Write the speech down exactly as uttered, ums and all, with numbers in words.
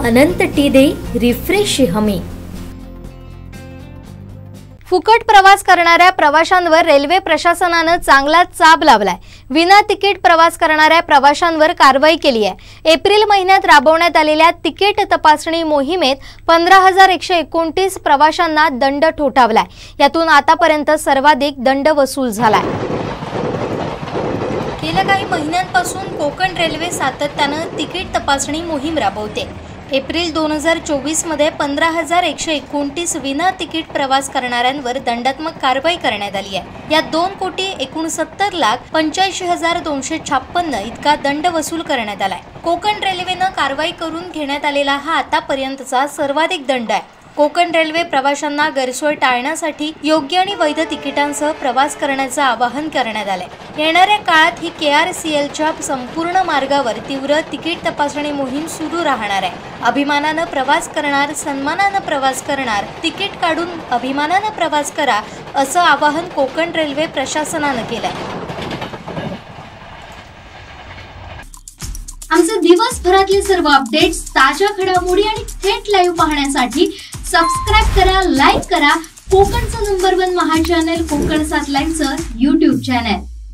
अनंत T दे refresh हमी। फुकट प्रवास करणाऱ्या प्रवाशांवर रेल्वे प्रशासनाने चांगला चाब लावलाय। विना तिकीट प्रवास करणाऱ्या प्रवाशांवर कारवाई केली आहे। एप्रिल महिन्यात राबवण्यात आलेल्या तिकीट तपासणी मोहिमेत पंधरा हजार एकशे एकोणतीस प्रवाशांना दंड ठोठावलाय। यातून आतापर्यंत सर्वाधिक दंड वसूल झालाय। गेल्या काही महिन्यांपासून कोकण रेल्वे सातत्याने तिकीट तपासणी मोहीम राबवते। एप्रिल दोन हजार चोवीस मध्ये पंधरा हजार एकशे एकोणतीस विना तिकीट प्रवास करणाऱ्यांवर दंडात्मक कारवाई करण्यात आली आहे। यात दोन कोटी एकोणसत्तर लाख पंच्याऐंशी हजार दोनशे छप्पन्न इतका दंड वसूल करण्यात आलाय। कोकण रेल्वेनं कारवाई करून घेण्यात आलेला हा आतापर्यंतचा सर्वाधिक दंड आहे। कोकण रेल्वे प्रवाशांना गैरसोय टाळण्यासाठी योग्य आणि वैध तिकिटांसह प्रवास करण्याचं आवाहन करण्यात आलंय। येणाऱ्या काळात ही के आर सी एलच्या संपूर्ण मार्गावर तीव्र तिकीट तपासणी मोहीम सुरू राहणार आहे। अभिमानानं प्रवास करणार, सन्मानानं प्रवास करणार, तिकीट काढून अभिमानानं प्रवास करा असं आवाहन कोकण रेल्वे प्रशासनानं केलंय। आमचे दिवसभरातले सर्व अपडेट्स, ताज्या घडामोडी आणि थेट लाईव्ह पाहण्यासाठी सबस्क्राइब करा, लाईक करा कोकणचं नंबर वन महा चॅनल कोकण सात लाईव्हचं यूट्यूब चॅनल।